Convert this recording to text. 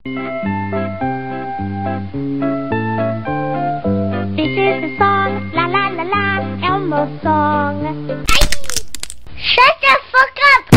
This is the song, la la la la, Elmo's song. Shut the fuck up!